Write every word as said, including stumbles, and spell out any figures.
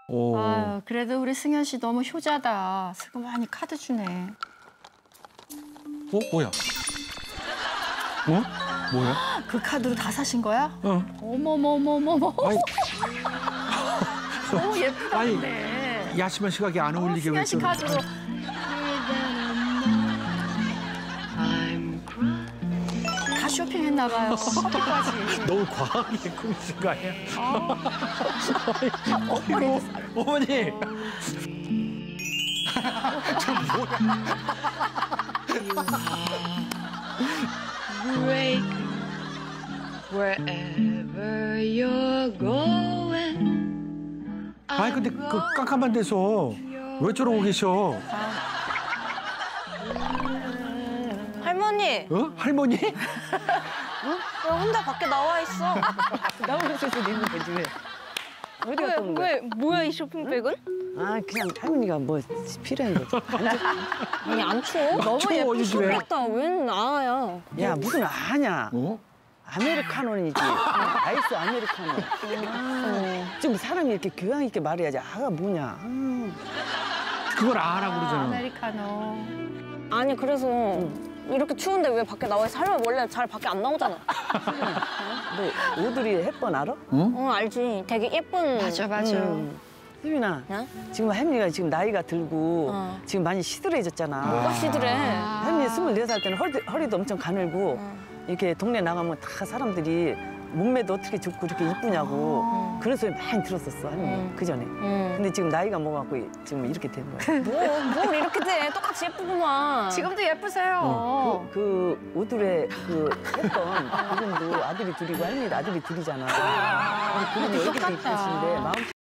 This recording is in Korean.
오. 아유, 그래도 우리 승현 씨 너무 효자다. 슬그머니 카드 주네. 어? 뭐야? 어? 뭐야? 그 카드로 다 사신 거야? 어. 어머머머머머. 아니, 너무 예쁘다, 아니, 근데. 야심한 시각이 안 어, 어울리게 왜 승현 씨 저래? 카드로. 다 쇼핑했나 봐요. 커피까지. 너무 과하게 꾸미신 거 아니야? 어, 어이구, 어머니. Break wherever you're going. 아니 근데 그 깜깜한 데서 왜 저러고 계셔? 할머니, 어? 할머니? 왜 혼자 밖에 나와 있어? 나오면서 있는 거지 왜? 어디 왜, 갔다 온 거야? 왜, 뭐야 이 쇼핑백은? 아 그냥 할머니가 뭐 필요한 거지. 아니 안 추워? 너무 추워, 예쁘. 이 집에. 좋겠다, 웬 아야. 야 무슨 아냐? 어? 아메리카노이지. 아이스 아메리카노. 아, 좀 사람이 이렇게 교양 있게 말해야지. 아가 뭐냐? 아. 그걸 아라고 아, 그러잖아. 아메리카노. 아니 그래서 이렇게 추운데 왜 밖에 나와 있어? 할머니 원래 잘 밖에 안 나오잖아. 너 오드리 헵번 알아? 어 알지. 되게 예쁜. 맞아, 맞아. 음. 혜민아, 응? 지금 할머니가 지금 나이가 들고 어. 지금 많이 시들해졌잖아. 뭐가 시들해. 할머니 스물네 살 때는 허리, 허리도 엄청 가늘고 이렇게 동네 나가면 다 사람들이 몸매도 어떻게 좋고 이렇게 이쁘냐고 그런 소리 많이 들었었어, 할머니. 음. 그 전에. 응. 근데 지금 나이가 먹어갖고 지금 이렇게 된 거야. 뭐, 뭘 이렇게 돼. 똑같이 예쁘구만. 지금도 예쁘세요. 그, 그 오드레 그 했던 그분도 아들이 둘이고 할머니도 아들이 둘이잖아. 그분이 애기도 똑같다. 있으신데 마음